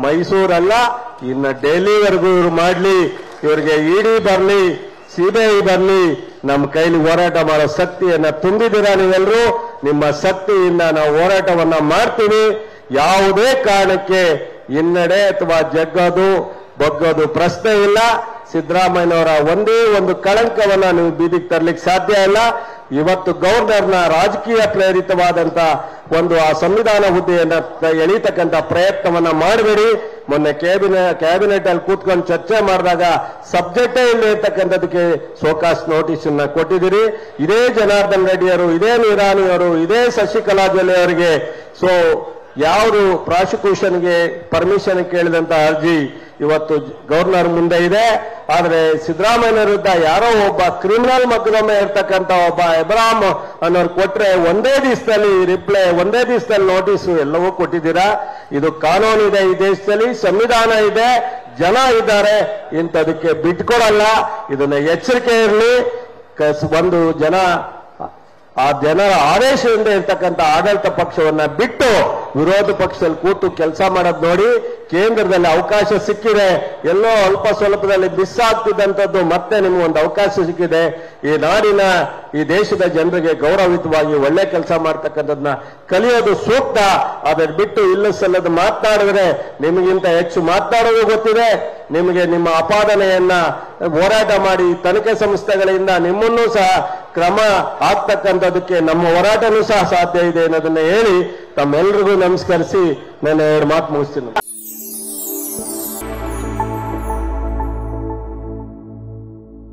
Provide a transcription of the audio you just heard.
ಮೈಸೂರಲ್ಲ, ಇನ್ನು ಡೆಲ್ಲಿವರೆಗೂ ಇವ್ರು ಮಾಡ್ಲಿ, ಇವರಿಗೆ ಇಡಿ ಬರ್ಲಿ, ಸಿಬಿಐ ಬರ್ಲಿ, ನಮ್ಮ ಕೈಲಿ ಹೋರಾಟ ಮಾಡೋ ಶಕ್ತಿಯನ್ನ ತುಂಬಿದ್ದೀರಾ ನೀವೆಲ್ಲರೂ. ನಿಮ್ಮ ಶಕ್ತಿಯಿಂದ ನಾವು ಹೋರಾಟವನ್ನ ಮಾಡ್ತೀವಿ. ಯಾವುದೇ ಕಾರಣಕ್ಕೆ ಹಿನ್ನಡೆ ಅಥವಾ ಬಗ್ಗೋದು ಪ್ರಶ್ನೆ ಇಲ್ಲ. ಸಿದ್ದರಾಮಯ್ಯನವರ ಒಂದೇ ಒಂದು ಕಳಂಕವನ್ನ ನೀವು ಬೀದಿಗೆ ತರಲಿಕ್ಕೆ ಸಾಧ್ಯ ಇಲ್ಲ. ಇವತ್ತು ಗವರ್ನರ್ನ ರಾಜಕೀಯ ಪ್ರೇರಿತವಾದಂತ ಒಂದು ಆ ಸಂವಿಧಾನ ಹುದ್ದೆಯನ್ನ ಎಳೀತಕ್ಕಂಥ ಪ್ರಯತ್ನವನ್ನ ಮಾಡಬೇಡಿ. ಮೊನ್ನೆ ಕ್ಯಾಬಿನೆಟ್ ಅಲ್ಲಿ ಕೂತ್ಕೊಂಡು ಚರ್ಚೆ ಮಾಡಿದಾಗ ಸಬ್ಜೆಕ್ಟೇ ಇಲ್ಲ ಇರ್ತಕ್ಕಂಥದಕ್ಕೆ ಸೋಕಾಸ್ ನೋಟಿಸ್ ಅನ್ನ ಕೊಟ್ಟಿದ್ದೀರಿ. ಇದೇ ಜನಾರ್ದನ್ ರೆಡ್ಡಿಯವರು, ಇದೇ ನಿರಾಣಿಯವರು, ಇದೇ ಶಶಿಕಲಾ ಜೊಲ್ಲೆ ಅವರಿಗೆ ಯಾವುದು ಪ್ರಾಸಿಕ್ಯೂಷನ್ಗೆ ಪರ್ಮಿಷನ್ ಕೇಳಿದಂತ ಅರ್ಜಿ ಇವತ್ತು ಗವರ್ನರ್ ಮುಂದೆ ಇದೆ. ಆದರೆ ಸಿದ್ದರಾಮಯ್ಯ ವಿರುದ್ಧ ಯಾರೋ ಒಬ್ಬ ಕ್ರಿಮಿನಲ್ ಮೊಕದ್ದಮೆ ಇರ್ತಕ್ಕಂಥ ಒಬ್ಬ ಎಬ್ರಾಮ್ ಅನ್ನೋರು ಕೊಟ್ರೆ ಒಂದೇ ದಿವಸದಲ್ಲಿ ರಿಪ್ಲೈ, ಒಂದೇ ದಿವಸದಲ್ಲಿ ನೋಟಿಸು ಎಲ್ಲವೂ ಕೊಟ್ಟಿದ್ದೀರಾ. ಇದು ಕಾನೂನು ಇದೆ ಈ ದೇಶದಲ್ಲಿ, ಸಂವಿಧಾನ ಇದೆ, ಜನ ಇದ್ದಾರೆ, ಇಂಥದಕ್ಕೆ ಬಿಟ್ಕೊಡಲ್ಲ. ಇದನ್ನ ಎಚ್ಚರಿಕೆ ಇರಲಿ. ಒಂದು ಆ ಜನರ ಆದೇಶದಿಂದ ಇರ್ತಕ್ಕಂಥ ಆಡಳಿತ ಪಕ್ಷವನ್ನ ಬಿಟ್ಟು ವಿರೋಧ ಪಕ್ಷದಲ್ಲಿ ಕೂತು ಕೆಲಸ ಮಾಡೋದು ನೋಡಿ. ಕೇಂದ್ರದಲ್ಲಿ ಅವಕಾಶ ಸಿಕ್ಕಿದೆ, ಎಲ್ಲೋ ಅಲ್ಪ ಸ್ವಲ್ಪದಲ್ಲಿ ಮಿಸ್ ಆಗ್ತಿದ್ದಂಥದ್ದು ಮತ್ತೆ ನಿಮ್ಗೊಂದು ಅವಕಾಶ ಸಿಕ್ಕಿದೆ. ಈ ನಾಡಿನ, ಈ ದೇಶದ ಜನರಿಗೆ ಗೌರವಯುತವಾಗಿ ಒಳ್ಳೆ ಕೆಲಸ ಮಾಡ್ತಕ್ಕಂಥದ್ದನ್ನ ಕಲಿಯೋದು ಸೂಕ್ತ. ಅದನ್ನ ಬಿಟ್ಟು ಇಲ್ಲ ಸಲ್ಲದ ಮಾತನಾಡಿದ್ರೆ ನಿಮಗಿಂತ ಹೆಚ್ಚು ಮಾತನಾಡೋದು ಗೊತ್ತಿದೆ. ನಿಮಗೆ ನಿಮ್ಮ ಅಪಾದನೆಯನ್ನ ಹೋರಾಟ ಮಾಡಿ ತನಿಖೆ ಸಂಸ್ಥೆಗಳಿಂದ ನಿಮ್ಮನ್ನೂ ಸಹ ಕ್ರಮ ಆಗ್ತಕ್ಕಂಥದಕ್ಕೆ ನಮ್ಮ ಹೋರಾಟನೂ ಸಹ ಸಾಧ್ಯ ಇದೆ ಅನ್ನೋದನ್ನ ಹೇಳಿ ತಮ್ಮೆಲ್ಲರಿಗೂ ನಮಸ್ಕರಿಸಿ ನಾನು 2 ಮಾತು ಮುಗಿಸ್ತೀನಿ.